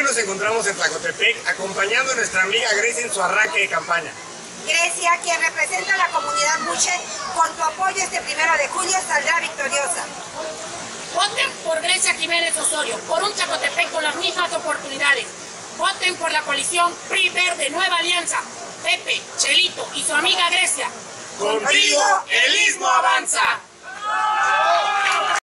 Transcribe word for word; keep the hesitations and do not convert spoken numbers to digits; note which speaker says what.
Speaker 1: nos encontramos en Tlacotepec acompañando a nuestra amiga Grecia en su arranque de campaña.
Speaker 2: Grecia, quien representa a la comunidad Buche, con tu apoyo este primero de julio saldrá victoriosa.
Speaker 3: Voten por Grecia Jiménez Osorio, por un Tlacotepec con las mismas oportunidades. Voten por la coalición P R I Verde Nueva Alianza. Pepe, Chelito y su amiga Grecia.
Speaker 1: ¡Contigo el Istmo avanza!